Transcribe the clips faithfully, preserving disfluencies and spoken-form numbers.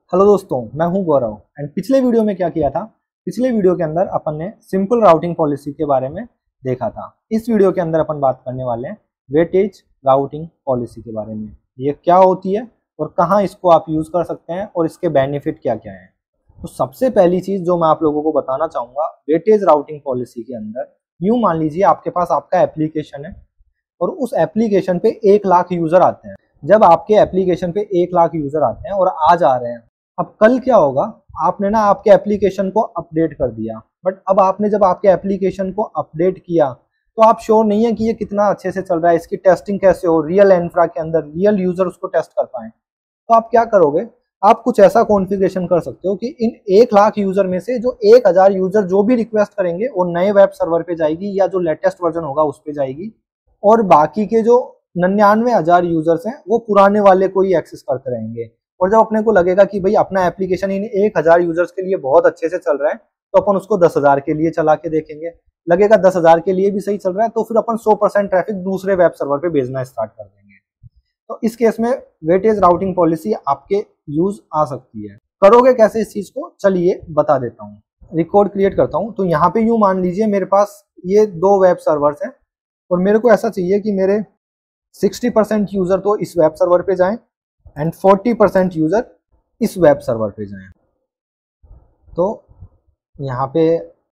Hello दोस्तों, मैं हूं गौरव एंड पिछले वीडियो में क्या किया था। पिछले वीडियो के अंदर अपन ने सिंपल राउटिंग पॉलिसी के बारे में देखा था। इस वीडियो के अंदर अपन बात करने वाले हैं वेटेज राउटिंग पॉलिसी के बारे में। ये क्या होती है और कहाँ इसको आप यूज कर सकते हैं और इसके बेनिफिट क्या क्या हैं। तो सबसे पहली चीज जो मैं आप लोगों को बताना चाहूंगा वेटेज राउटिंग पॉलिसी के अंदर, यूं मान लीजिए आपके पास आपका एप्लीकेशन है और उस एप्लीकेशन पे एक लाख यूजर आते हैं। जब आपके एप्लीकेशन पे एक लाख यूजर आते हैं और आज आ रहे हैं, अब कल क्या होगा, आपने ना आपके एप्लीकेशन को अपडेट कर दिया, बट अब आपने जब आपके एप्लीकेशन को अपडेट किया तो आप श्योर नहीं है कि ये कितना अच्छे से चल रहा है, इसकी टेस्टिंग कैसे हो, रियल इंफ्रा के अंदर रियल यूजर उसको टेस्ट कर पाए। तो आप क्या करोगे, आप कुछ ऐसा कॉन्फ़िगरेशन कर सकते हो कि इन एक लाख यूजर में से जो एक हजार यूजर जो भी रिक्वेस्ट करेंगे वो नए वेब सर्वर पे जाएगी या जो लेटेस्ट वर्जन होगा उस पे जाएगी, और बाकी के जो निन्यानवे हजार यूजर्स हैं वो पुराने वाले को ही एक्सेस करते रहेंगे। और जब अपने को लगेगा कि भाई अपना एप्लीकेशन इन एक हजार यूजर्स के लिए बहुत अच्छे से चल रहा है तो अपन उसको दस हजार के लिए चला के देखेंगे, लगेगा दस हजार के लिए भी सही चल रहा है तो फिर अपन सौ परसेंट ट्रैफिक दूसरे वेब सर्वर पे भेजना स्टार्ट कर देंगे। तो इस केस में वेटेज राउटिंग पॉलिसी आपके यूज आ सकती है। करोगे कैसे इस चीज को, चलिए बता देता हूँ। रिकॉर्ड क्रिएट करता हूँ। तो यहाँ पे यूं मान लीजिए मेरे पास ये दो वेब सर्वर्स हैं और मेरे को ऐसा चाहिए कि मेरे साठ परसेंट यूजर तो इस वेब सर्वर पे जाएं एंड चालीस परसेंट यूजर इस वेब सर्वर पे जाएं। तो यहाँ पे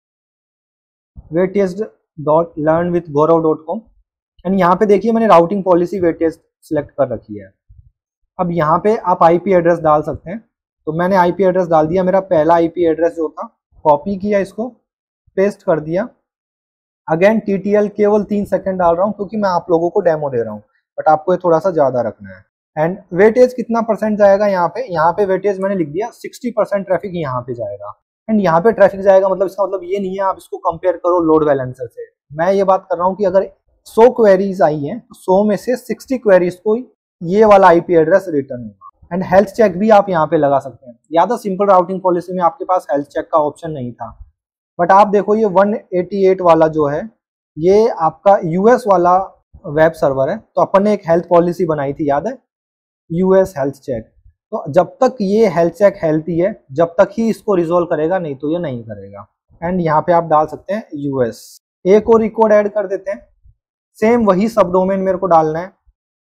weightage dot learn with Gaurav dot com and यहाँ पे देखिए मैंने राउटिंग पॉलिसी वेटेज सिलेक्ट कर रखी है। अब यहाँ पे आप आईपी एड्रेस डाल सकते हैं। तो मैंने आईपी एड्रेस डाल दिया, मेरा पहला आईपी एड्रेस जो था, कॉपी किया, इसको पेस्ट कर दिया। अगेन टीटीएल केवल तीन सेकंड डाल रहा हूँ क्योंकि मैं आप लोगों को डेमो दे रहा हूँ, बट आपको ये थोड़ा सा ज्यादा रखना है। एंड वेटेज कितना परसेंट जाएगा यहाँ पे, यहाँ पे वेटेज मैंने लिख दिया साठ परसेंट ट्रैफिक यहाँ पे जाएगा। एंड यहाँ पे ट्रैफिक जाएगा मतलब इसका मतलब ये नहीं है आप इसको कंपेयर करो लोड बैलेंसर से। मैं ये बात कर रहा हूँ कि अगर सौ क्वेरीज आई हैं तो सौ में से साठ क्वेरीज को ये वाला आईपी एड्रेस रिटर्न होगा। एंड हेल्थ चेक भी आप यहाँ पे लगा सकते हैं। याद है सिंपल राउटिंग पॉलिसी में आपके पास हेल्थ चेक का ऑप्शन नहीं था, बट आप देखो ये एक सौ अट्ठासी वाला जो है ये आपका यूएस वाला वेब सर्वर है। तो अपन ने एक हेल्थ पॉलिसी बनाई थी, याद है, यूएस हेल्थ चेक। तो जब तक ये हेल्थ चेक हेल्थी है जब तक ही इसको रिजोल्व करेगा, नहीं तो ये नहीं करेगा। एंड यहाँ पे आप डाल सकते हैं यूएस। एक और रिकॉर्ड ऐड कर देते हैं, सेम वही सब डोमेन मेरे को डालना है।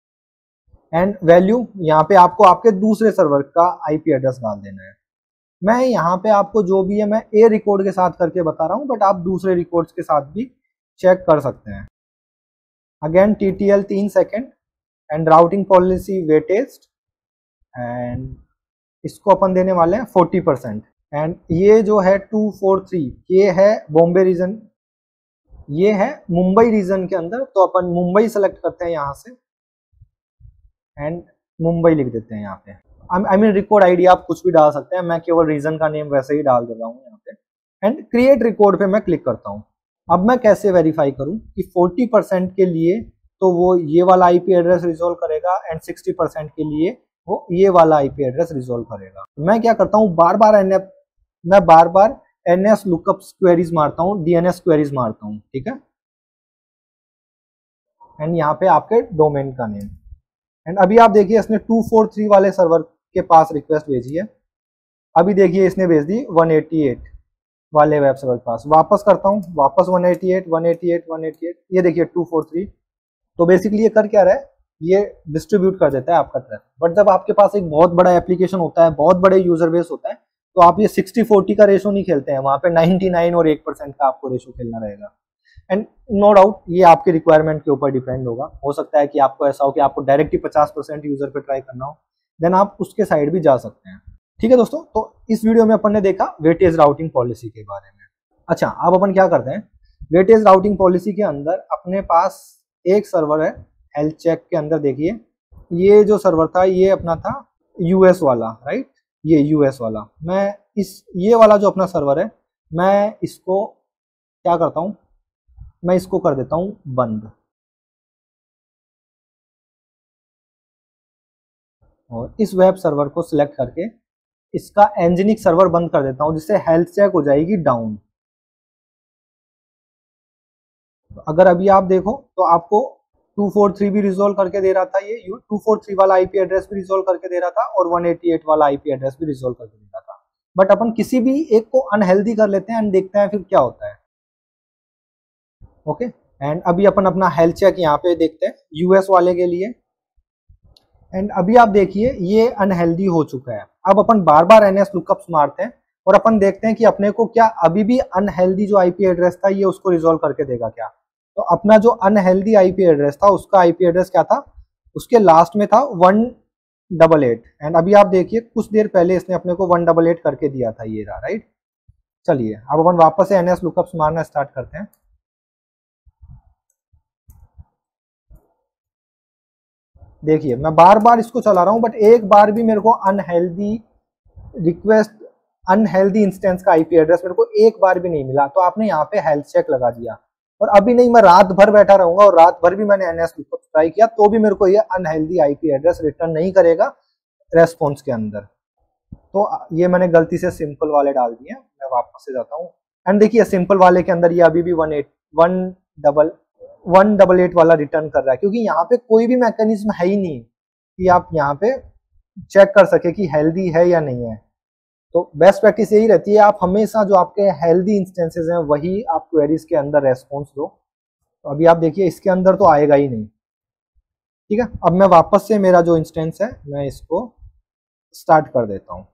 एंड वैल्यू यहाँ पे आपको आपके दूसरे सर्वर का आईपी एड्रेस डाल देना है। मैं यहाँ पे आपको जो भी है मैं ए रिकॉर्ड के साथ करके बता रहा हूँ, बट आप दूसरे रिकॉर्ड्स के साथ भी चेक कर सकते हैं। अगेन टीटीएल तीन second and routing policy weightage, and इसको अपन देने वाले हैं चालीस परसेंट। एंड ये जो है टू फोर थ्री ये है बॉम्बे रीजन, ये है मुंबई रीजन के अंदर। तो अपन मुंबई सेलेक्ट करते हैं यहाँ से एंड मुंबई लिख देते हैं यहाँ पे। आई मीन रिकॉर्ड आईडी आप कुछ भी डाल सकते हैं, मैं केवल रीजन का नेम वैसे ही डाल दे रहा हूँ यहाँ पे। एंड क्रिएट रिकॉर्ड पे मैं क्लिक करता हूँ। अब मैं कैसे वेरीफाई करूँ कि चालीस परसेंट के लिए तो वो ये वाला आईपी एड्रेस रिजोल्व करेगा एंड साठ परसेंट के लिए वो ये वाला आईपी एड्रेस रिजोल्व करेगा। मैं क्या करता हूँ, बार बार एन मैं बार बार एनएस लुकअप क्वेरीज मारता हूँ, डीएनएस क्वेरीज मारता हूँ, ठीक है। एंड यहाँ पे आपके डोमेन का नेम। एंड अभी आप देखिए इसने टू फोर थ्री वाले सर्वर के पास रिक्वेस्ट भेजी है। अभी देखिए इसने भेज दी एक सौ अट्ठासी वाले वेब सर्वर के पास। वापस करता हूँ, वापस एक सौ अट्ठासी एक सौ अट्ठासी एक सौ अट्ठासी, ये देखिए टू फोर थ्री। तो बेसिकली ये कर क्या रहा है, ये डिस्ट्रीब्यूट कर देता है आपका ट्रैफिक। बट जब आपके पास एक बहुत बड़ा एप्लीकेशन होता है, बहुत बड़े यूजर बेस होता है, तो आप ये सिक्सटी फोर्टी का रेशो नहीं खेलते हैं, वहां पे नाइनटी नाइन और एक परसेंट का आपको रेशो खेलना रहेगा। एंड नो डाउट ये आपके रिक्वायरमेंट के ऊपर डिपेंड होगा। हो सकता है कि आपको ऐसा हो कि आपको डायरेक्टली पचास परसेंट यूजर पे ट्राई करना हो, देन आप उसके साइड भी जा सकते हैं। ठीक है दोस्तों, तो इस वीडियो में अपन ने देखा वेटेज राउटिंग पॉलिसी के बारे में। अच्छा, अब अपन क्या करते हैं, वेटेज राउटिंग पॉलिसी के अंदर अपने पास एक सर्वर है हेल्थ चेक के अंदर। देखिए ये जो सर्वर था ये अपना था यूएस वाला, राइट, ये यूएस वाला। मैं इस ये वाला जो अपना सर्वर है मैं इसको क्या करता हूँ, मैं इसको कर देता हूँ बंद, और इस वेब सर्वर को सिलेक्ट करके इसका एंजिनिक सर्वर बंद कर देता हूँ, जिससे हेल्थ चेक हो जाएगी डाउन। अगर अभी आप देखो तो आपको टू फोर थ्री भी रिजोल्व करके दे रहा था, ये टू फोर थ्री वाला आईपी एड्रेस भी रिजोल्व करके दे रहा था और वन एटी एट वाला आईपी एड्रेस भी रिजोल्व करके दे रहा था। बट अपन किसी भी एक को अनहेल्दी कर लेते हैं एंड देखते हैं फिर क्या होता है। ओके, एंड अभी अपन अपना हेल्थ चेक यहाँ पे देखते हैं यूएस वाले के लिए। एंड अभी आप देखिए ये अनहेल्दी हो चुका है। अब अपन बार बार एनएस लुकअप्स मारते हैं और अपन देखते हैं कि अपने को क्या अभी भी अनहेल्दी जो आईपी एड्रेस था ये उसको रिजोल्व करके देगा क्या। तो अपना जो अनहेल्दी आईपी एड्रेस था उसका आईपी एड्रेस क्या था, उसके लास्ट में था वन डबल एट। एंड अभी आप देखिए कुछ देर पहले इसने अपने को वन डबल एट करके दिया था, ये रहा, राइट। चलिए अब अपन वापस से एनएस लुकअप्स मारना स्टार्ट करते हैं। देखिए मैं बार बार इसको चला रहा हूं बट एक बार भी मेरे को अनहेल्दी रिक्वेस्ट अनहेल्दी इंस्टेंस का आईपी एड्रेस मेरे को एक बार भी नहीं मिला। तो आपने यहाँ पे हेल्थ चेक लगा दिया और अभी नहीं, मैं रात भर बैठा रहूंगा और रात भर भी मैंने एनएस लुकअप ट्राई किया तो भी मेरे को ये अनहेल्दी आईपी एड्रेस रिटर्न नहीं करेगा रेस्पॉन्स के अंदर। तो ये मैंने गलती से सिंपल वाले डाल दिए, मैं वापस से जाता हूँ। एंड देखिए सिंपल वाले के अंदर ये अभी भी one eight one double one double eight वाला रिटर्न कर रहा है, क्योंकि यहाँ पे कोई भी मैकेनिज्म है ही नहीं कि आप यहाँ पे चेक कर सके कि हेल्दी है या नहीं है। तो बेस्ट प्रैक्टिस यही रहती है आप हमेशा जो आपके हेल्दी इंस्टेंसेस हैं वही आप क्वेरीज के अंदर रेस्पॉन्स दो। तो अभी आप देखिए इसके अंदर तो आएगा ही नहीं, ठीक है। अब मैं वापस से मेरा जो इंस्टेंस है मैं इसको स्टार्ट कर देता हूँ,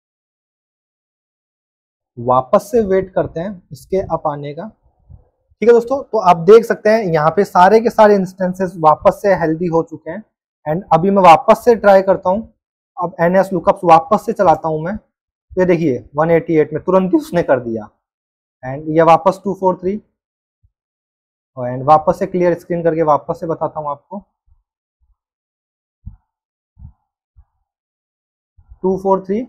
वापस से वेट करते हैं इसके अप आने का, ठीक है दोस्तों। तो आप देख सकते हैं यहाँ पे सारे के सारे इंस्टेंसेस वापस से हेल्दी हो चुके हैं। एंड अभी मैं वापस से ट्राई करता हूँ, अब एनएस लुकअप्स वापस से चलाता हूँ मैं। ये देखिए वन एटी एट में तुरंत ही उसने कर दिया। एंड ये वापस टू फोर थ्री एंड वापस से क्लियर स्क्रीन करके वापस से बताता हूँ आपको two four three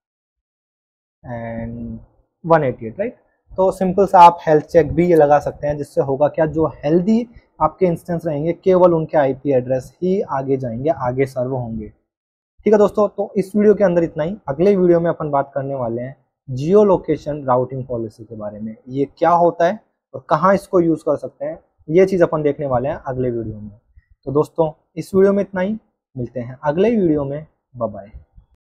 and one eighty eight, right. तो सिंपल सा आप हेल्थ चेक भी ये लगा सकते हैं, जिससे होगा क्या, जो हेल्दी आपके इंस्टेंस रहेंगे केवल उनके आईपी एड्रेस ही आगे जाएंगे, आगे सर्व होंगे, ठीक है दोस्तों। तो इस वीडियो के अंदर इतना ही। अगले वीडियो में अपन बात करने वाले हैं जियो लोकेशन राउटिंग पॉलिसी के बारे में, ये क्या होता है और कहाँ इसको यूज कर सकते हैं, ये चीज़ अपन देखने वाले हैं अगले वीडियो में। तो दोस्तों इस वीडियो में इतना ही, मिलते हैं अगले वीडियो में, बाय बाय।